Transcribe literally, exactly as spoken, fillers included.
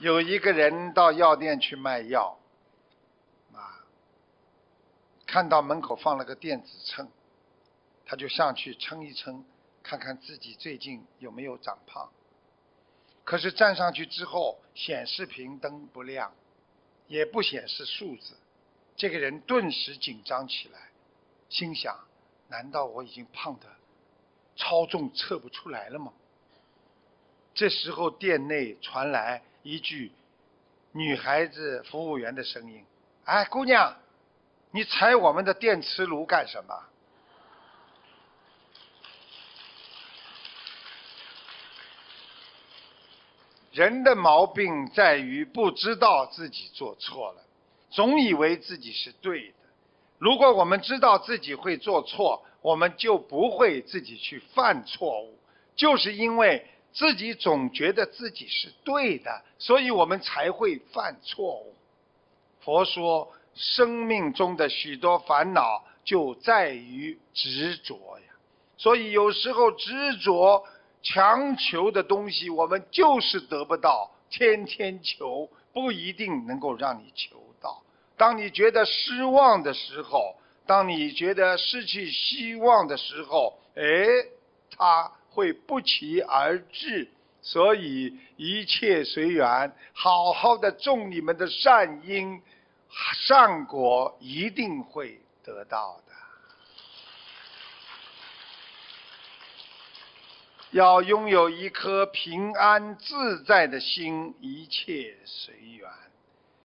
有一个人到药店去卖药，啊，看到门口放了个电子秤，他就上去称一称，看看自己最近有没有长胖。可是站上去之后，显示屏灯不亮，也不显示数字，这个人顿时紧张起来，心想：难道我已经胖得超重测不出来了吗？这时候店内传来一句女孩子服务员的声音：哎，姑娘，你踩我们的电磁炉干什么？人的毛病在于不知道自己做错了，总以为自己是对的。如果我们知道自己会做错，我们就不会自己去犯错误。就是因为自己总觉得自己是对的，所以我们才会犯错误。佛说，生命中的许多烦恼就在于执着呀。所以有时候执着强求的东西，我们就是得不到，天天求不一定能够让你求到。当你觉得失望的时候，当你觉得失去希望的时候，哎，它会不期而至。所以一切随缘，好好的种你们的善因，善果一定会得到的。要拥有一颗平安自在的心，一切随缘。